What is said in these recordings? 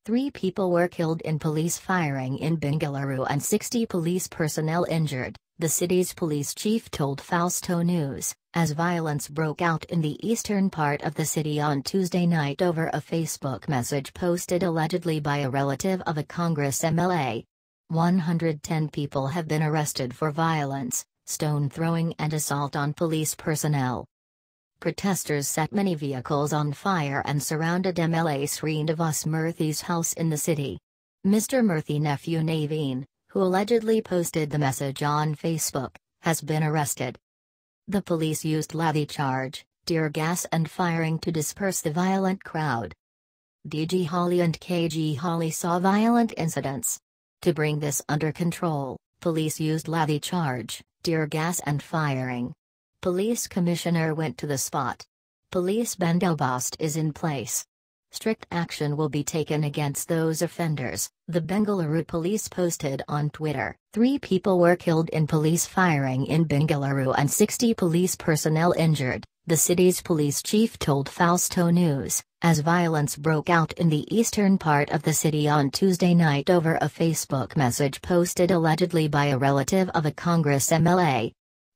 3 people were killed in police firing in Bengaluru and 60 police personnel injured, the city's police chief told Fausto News, as violence broke out in the eastern part of the city on Tuesday night over a Facebook message posted allegedly by a relative of a Congress MLA. 110 people have been arrested for violence, stone throwing and assault on police personnel. Protesters set many vehicles on fire and surrounded MLA Srinivas Murthy's house in the city. Mr. Murthy nephew Naveen, who allegedly posted the message on Facebook, has been arrested. The police used lathi-charge, tear gas and firing to disperse the violent crowd. DG Holly and KG Holly saw violent incidents. To bring this under control, police used lathi-charge, tear gas and firing. Police commissioner went to the spot. Police bandobast is in place. Strict action will be taken against those offenders, the Bengaluru police posted on Twitter. 3 people were killed in police firing in Bengaluru and 60 police personnel injured, the city's police chief told Fausto News, as violence broke out in the eastern part of the city on Tuesday night over a Facebook message posted allegedly by a relative of a Congress MLA.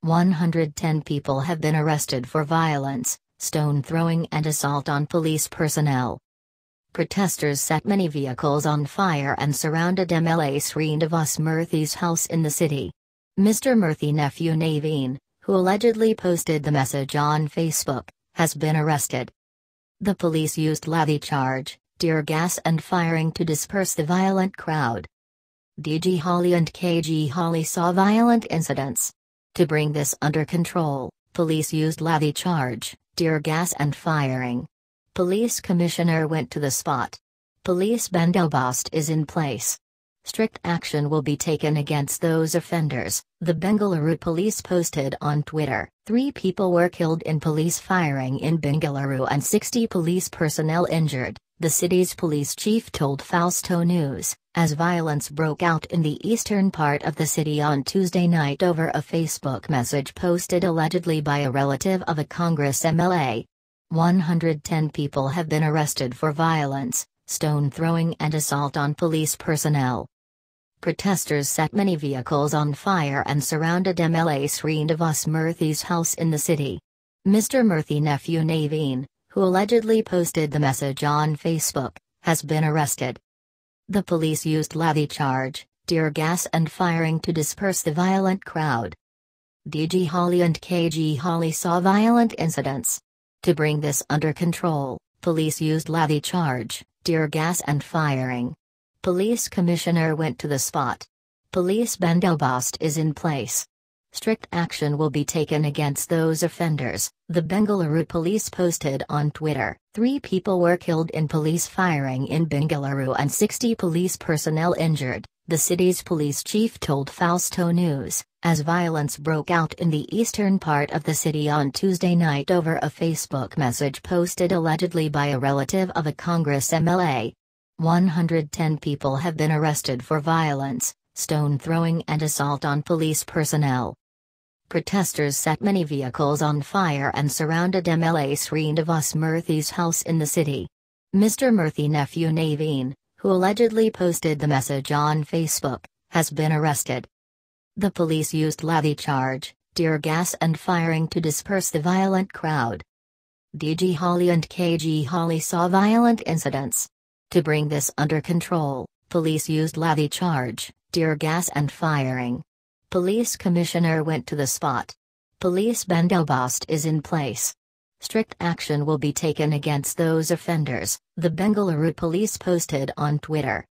110 people have been arrested for violence, stone throwing and assault on police personnel. Protesters set many vehicles on fire and surrounded MLA Srinivas Murthy's house in the city. Mr. Murthy nephew Naveen, who allegedly posted the message on Facebook, has been arrested. The police used lathi-charge, tear gas and firing to disperse the violent crowd. DG Holly and KG Holly saw violent incidents. To bring this under control, police used lathi-charge, tear gas and firing. Police commissioner went to the spot. Police bandobast is in place. Strict action will be taken against those offenders, the Bengaluru police posted on Twitter. 3 people were killed in police firing in Bengaluru and 60 police personnel injured, the city's police chief told Fausto News, as violence broke out in the eastern part of the city on Tuesday night over a Facebook message posted allegedly by a relative of a Congress MLA. 110 people have been arrested for violence, stone throwing and assault on police personnel. Protesters set many vehicles on fire and surrounded MLA Srinivas Murthy's house in the city. Mr. Murthy nephew Naveen, who allegedly posted the message on Facebook, has been arrested. The police used lathi-charge, tear gas and firing to disperse the violent crowd. DG Holly and KG Holly saw violent incidents. To bring this under control, police used lathi-charge, tear gas and firing. Police commissioner went to the spot. Police bandobast is in place. Strict action will be taken against those offenders, the Bengaluru police posted on Twitter. 3 people were killed in police firing in Bengaluru and 60 police personnel injured, the city's police chief told Fausto News, as violence broke out in the eastern part of the city on Tuesday night over a Facebook message posted allegedly by a relative of a Congress MLA. 110 people have been arrested for violence, stone throwing and assault on police personnel. Protesters set many vehicles on fire and surrounded MLA Srinivas Murthy's house in the city. Mr. Murthy nephew Naveen, who allegedly posted the message on Facebook, has been arrested. The police used lathi-charge, tear gas and firing to disperse the violent crowd. DG Holly and KG Holly saw violent incidents. To bring this under control, police used lathi-charge, tear gas and firing. Police commissioner went to the spot. Police bandobast is in place. Strict action will be taken against those offenders, the Bengaluru police posted on Twitter.